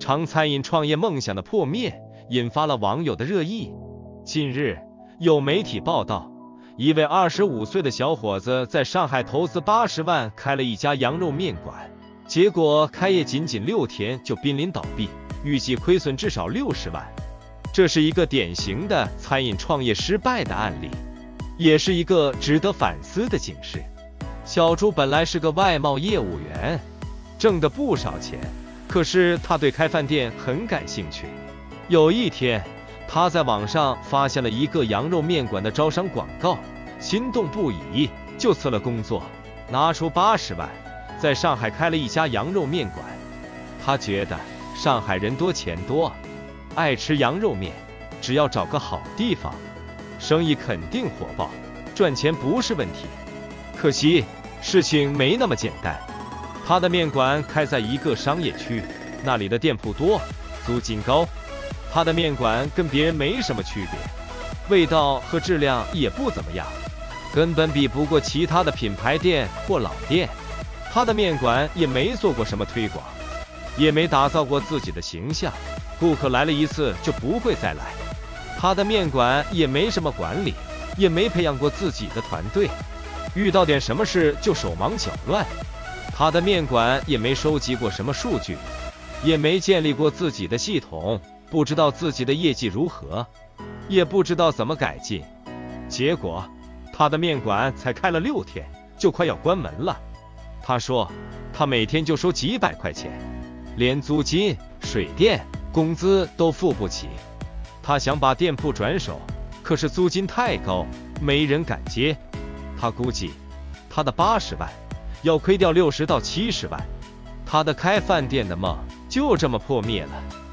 尝餐饮创业梦想的破灭引发了网友的热议。近日，有媒体报道，一位25岁的小伙子在上海投资80万开了一家羊肉面馆，结果开业仅6天就濒临倒闭，预计亏损至少60万。这是一个典型的餐饮创业失败的案例，也是一个值得反思的警示。小朱本来是个外贸业务员，挣得不少钱，可是他对开饭店很感兴趣。有一天，他在网上发现了一个羊肉面馆的招商广告，心动不已，就辞了工作，拿出80万，在上海开了一家羊肉面馆。他觉得上海人多钱多，爱吃羊肉面，只要找个好地方，生意肯定火爆，赚钱不是问题。可惜事情没那么简单，他的面馆开在一个商业区，那里的店铺多，租金高，他的面馆跟别人没什么区别，味道和质量也不怎么样，根本比不过其他的品牌店或老店。他的面馆也没做过什么推广，也没打造过自己的形象，顾客来了一次就不会再来。他的面馆也没什么管理，也没培养过自己的团队，遇到点什么事就手忙脚乱。他的面馆也没收集过什么数据，也没建立过自己的系统，不知道自己的业绩如何，也不知道怎么改进。结果他的面馆才开了6天就快要关门了。他说他每天就收几百块钱，连租金、水电、工资都付不起。他想把店铺转手，可是租金太高，没人敢接。他估计他的80万要亏掉60到70万，他的开饭店的梦就这么破灭了。